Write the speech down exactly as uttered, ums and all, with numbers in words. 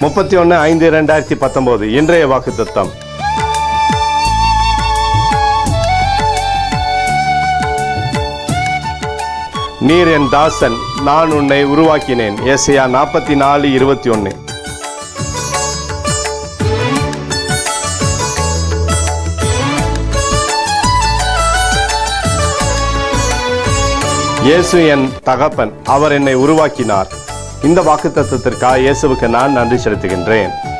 முப்பத்தி ஒன்று ஐந்து இரண்டாயிரத்தி பத்தொன்பது இன்றைய வாக்குத்தத்தம். நீர் என் தாசன், நான் உன்னை உருவாக்கினேன். ஏசாயா நாற்பத்தி நாலு இருபத்தி ஒன்று. இயேசு என் தகப்பன், அவர் என்னை உருவாக்கினார். இந்த வாக்குத்தத்தத்திற்காக இயேசுவுக்கு நான் நன்றி செலுத்துகின்றேன்.